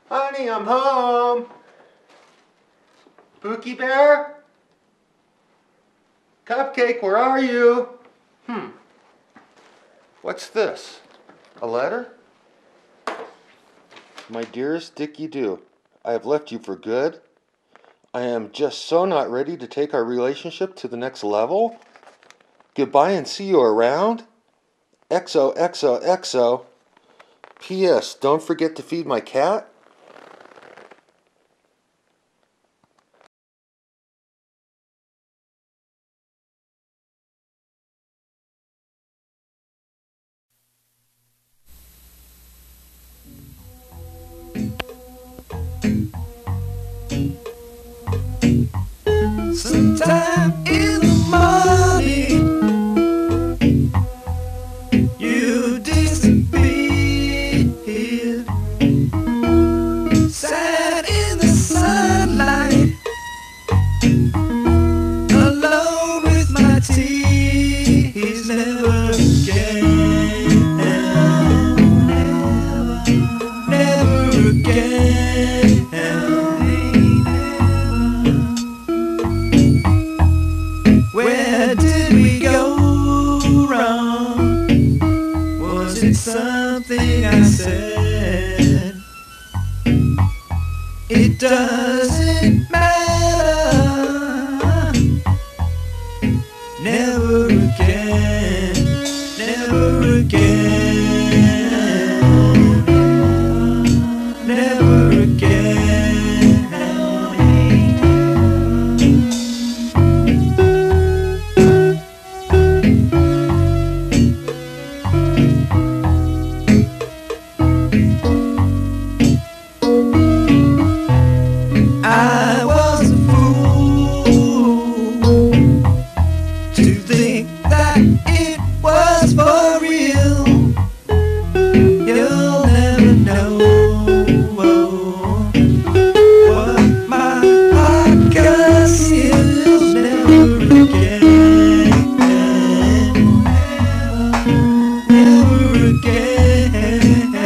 Honey, I'm home. Pookie Bear? Cupcake, where are you? What's this? A letter? My dearest Dickie Do, I have left you for good. I am just so not ready to take our relationship to the next level. Goodbye and see you around. XOXOXO. P.S. Don't forget to feed my cat. Sometime in the morning, you disappeared. Sat in the sunlight, alone with my tears. Never again, never again. Where did we go wrong? Was it something I said? It doesn't matter. Never again, never again, never again. I was a fool to think that it was for real. You'll never know what my heart conceals. Never again, never again.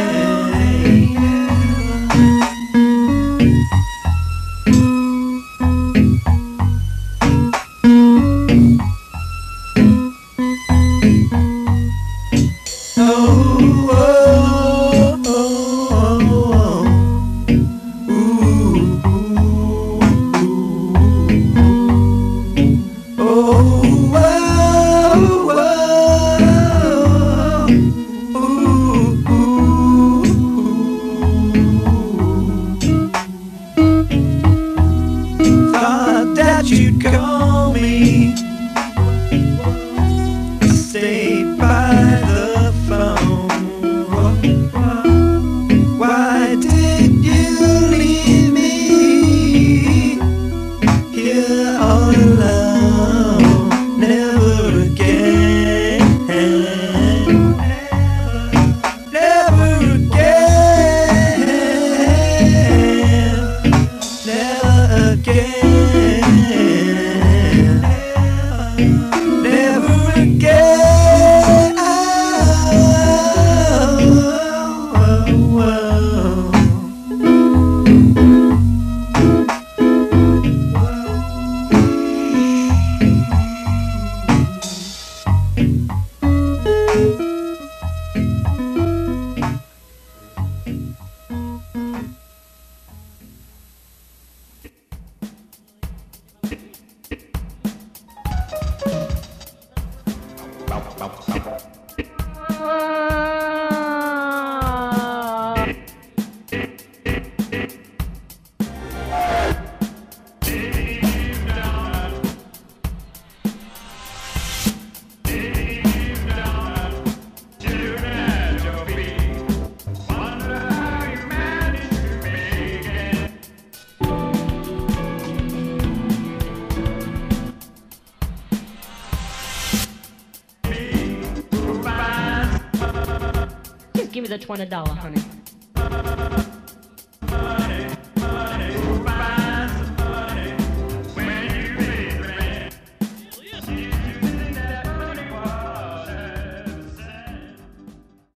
Thought that you'd call me. I stayed by the phone. Why did you leave me here all alone? Never again, never again, never again. Never again. Give me the $20, honey.